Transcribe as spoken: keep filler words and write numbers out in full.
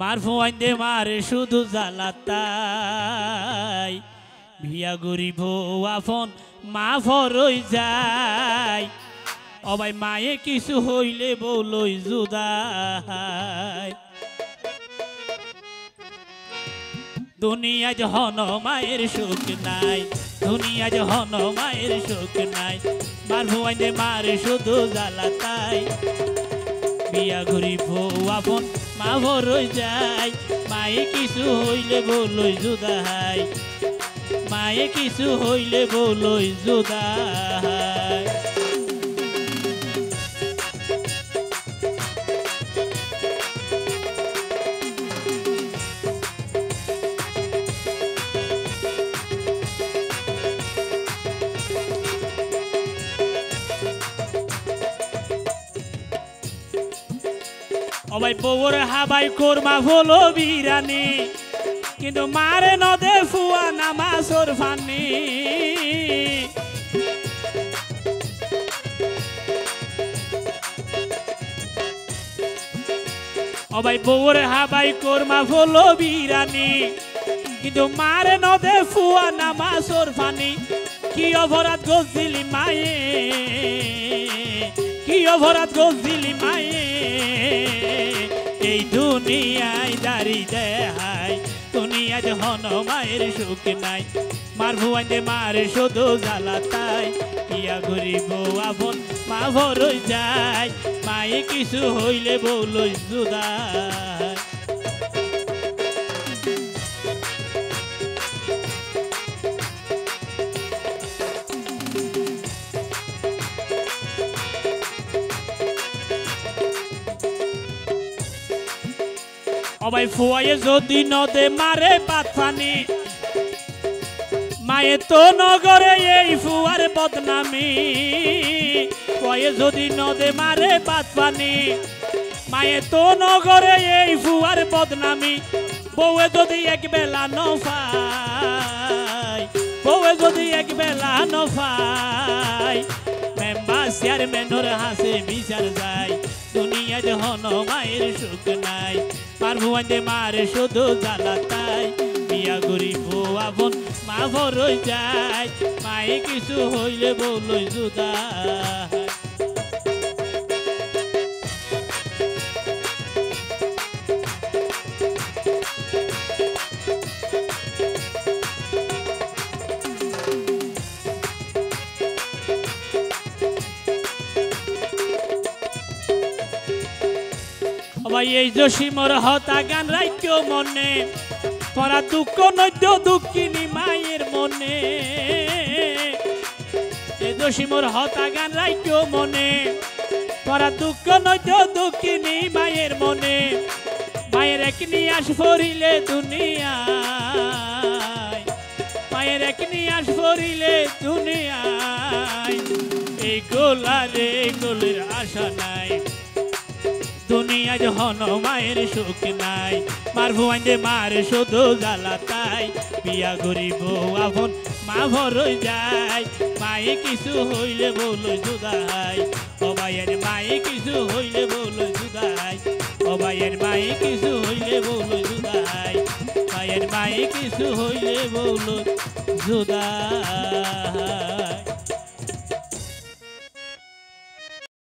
মার ফুয়াইন্দে মারে শুধু জ্বালাতাই ভিয়া গরিব আফন মা ফরই যায় অবাই মায়ে কিছু হইলে বলই জুদাই দুনিয়া জহন মায়ের সুখ নাই দুনিয়া জহন মায়ের সুখ নাই মার ফুয়াইন্দে মারে শুধু জ্বালাতাই বিয়া গরিব আপন মা ভরই যায় মায়ে কিছু হইলে বলই জুদাই মায়ে কিছু হইলে বলই জুদাই অবাই বউর হাবাই কোরমা হলো বিরানি কিন্তু মারে নদে ফুয়া নামাজর ফানি অবাই বউর হাবাই কোরমা হলো বিরানি কিন্তু মারে নদে ফুয়া নামাজর ফানি কি অপরাধ গজিলি মায়ে কি অপরাধ গজিলি মায়ে এই দুনিয়ায় দাড়ি দেহাই দুনিয়া জহন মায়ের সুখ নাই মার ভুয়াইন্দে মারে শুধু জ্বালাতাই ইয়া গরিব আপন মা ভরই যায় মায়ে কিছু হইলে বলই জুদাই অবাই ফুয়ায়ে যদি নদে মারে পাত ফানি মায়ে তো নগরে এই ফুয়ার বদনামি ফুয়ায়ে যদি নদে মারে পাত ফানি মায়ে তো নগরে এই ফুয়ার বদনামি বউয়ে যদি এক বেলা নফাই বউয়ে যদি এক বেলা নফাই মেম্বার চেয়ারম্যানের হাসে বিচার যায় দুনিয়া জহন মায়ের সুখ নাই মার ভুয়াইন্দে মারে শুধু জ্বালাতাই বিয়া গরিব আপন মা ভরই যায় মায়ে কিছু হইলে বলই জুদাই এই জসিমর হতা গান রাইক্য মনে পরা দুঃখ নৈদ্য দুঃখিনী মায়ের মনে এই জসিমর হতা গান রাইক্য মনে পরা দুঃখ নৈদ্য দুঃখিনী মায়ের মনে মায়ের এক নিয়াস ফরিলে দুনিয়ায় মায়ের এক নিয়াস ফরিলে দুনিয়ায় এই গোলারে গোলের আশা নাই দুনিয়া জহন মায়ের সুখ নাই মার ভুয়াইন্দে মারে শুধু জ্বালাতাই বিয়া গরিব আপন মা ভরই যায় মায়ে কিছু হইলে বলই জুদাই অবাইয়ের মায়ে কিছু হইলে বলই জুদাই অবাইয়ের মায়ে কিছু হইলে বলই জুদাই মায়ের মায়ে কিছু হইলে বলই জুদাই।